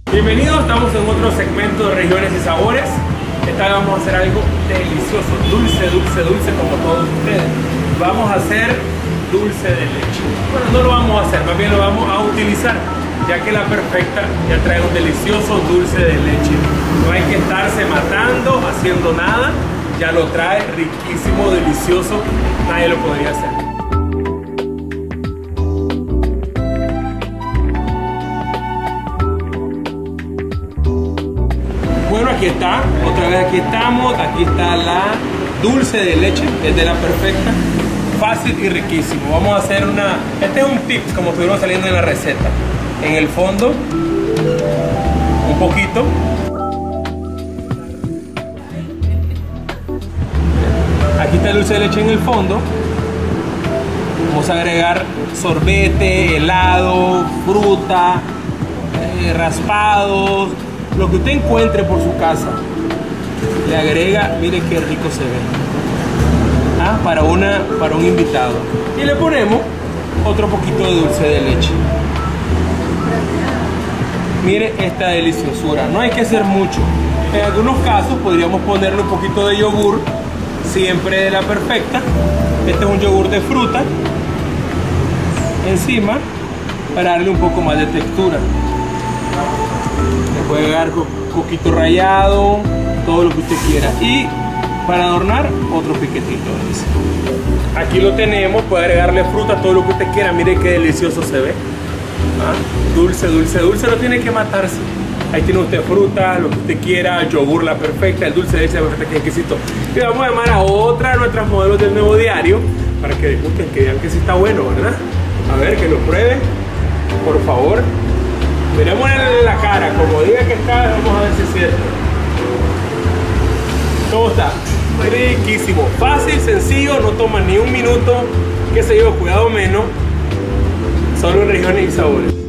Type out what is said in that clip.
Bienvenidos, estamos en otro segmento de regiones y sabores. Esta vez vamos a hacer algo delicioso, dulce como todos ustedes. Vamos a hacer dulce de leche. Bueno, no lo vamos a hacer, más bien lo vamos a utilizar, ya que la Perfecta ya trae un delicioso dulce de leche. No hay que estarse matando, haciendo nada, ya lo trae riquísimo, delicioso, nadie lo podría hacer. Bueno, aquí está, otra vez aquí estamos, aquí está la dulce de leche, es de la Perfecta, fácil y riquísimo. Vamos a hacer este es un tip como estuvieron saliendo en la receta. En el fondo, un poquito. Aquí está el dulce de leche en el fondo. Vamos a agregar sorbete, helado, fruta, raspados, lo que usted encuentre por su casa. Le agrega, mire qué rico se ve. Para un invitado. Y le ponemos otro poquito de dulce de leche. Mire esta deliciosura. No hay que hacer mucho. En algunos casos podríamos ponerle un poquito de yogur, siempre de la Perfecta. Este es un yogur de fruta encima para darle un poco más de textura. Le puede dar coquito rallado, todo lo que usted quiera. Y para adornar, otro piquetito. Aquí lo tenemos, puede agregarle fruta, todo lo que usted quiera. Mire qué delicioso se ve. Dulce, no tiene que matarse. Ahí tiene usted fruta, lo que usted quiera, yogur la Perfecta, el dulce de leche la Perfecta, que es exquisito. Y vamos a llamar a otra de nuestras modelos del nuevo diario para que disfruten, que vean que sí está bueno, ¿verdad? A ver, que lo prueben, por favor. Miremosle la cara, como diga que está, vamos a ver si es cierto. ¿Cómo está? Riquísimo, fácil, sencillo, no toma ni un minuto, qué sé yo, cuidado menos, solo en regiones y sabores.